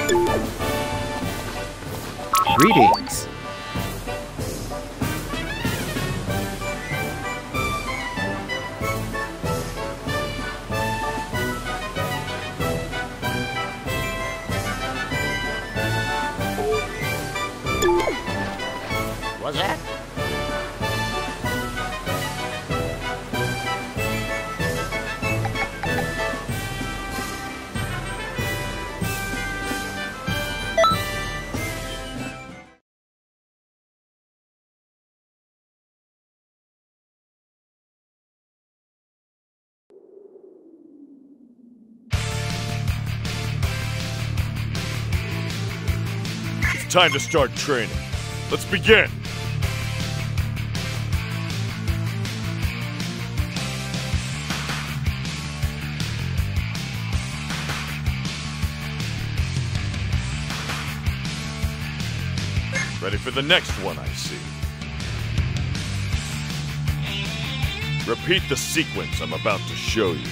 Greetings. What's that? It's time to start training. Let's begin! Ready for the next one, I see. Repeat the sequence I'm about to show you.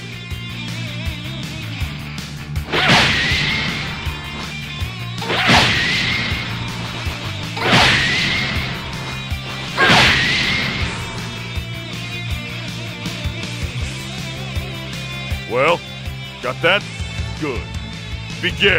Well, got that? Good. Begin!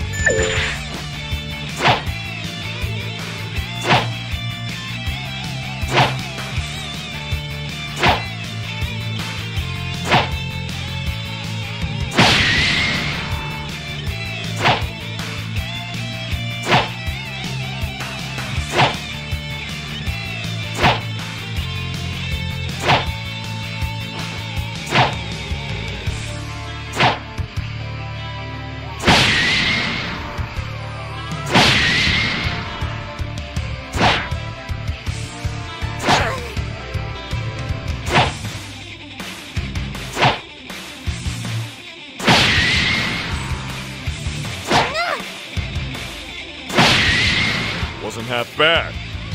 Wasn't half bad.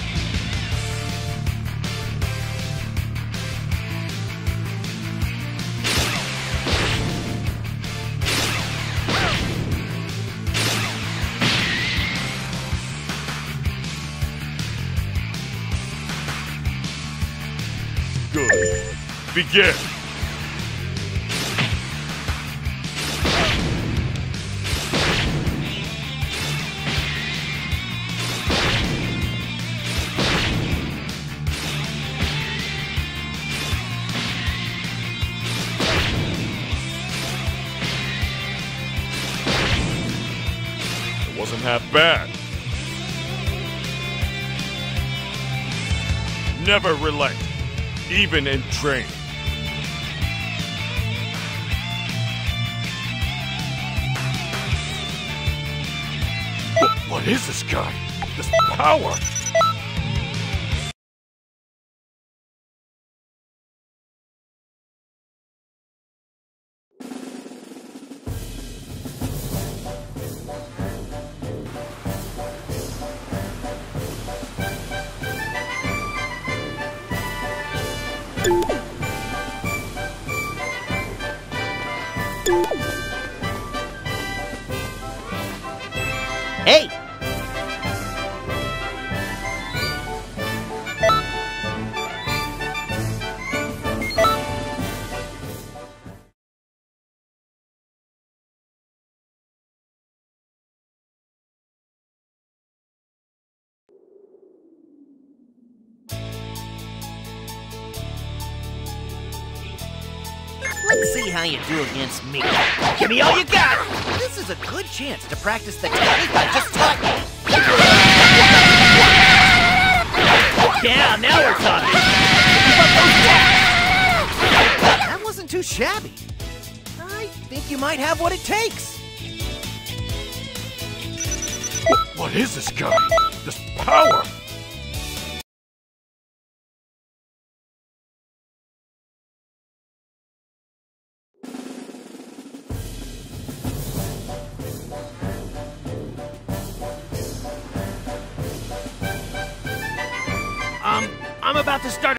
Good. Begin. Wasn't half bad. Never relent, even in training. What is this guy? This power? Hey! Let's see how you do against me. Give me all you got! This is a good chance to practice the technique I just taught you. Yeah, now we're talking. That wasn't too shabby. I think you might have what it takes. What is this guy? This power? I'm about to start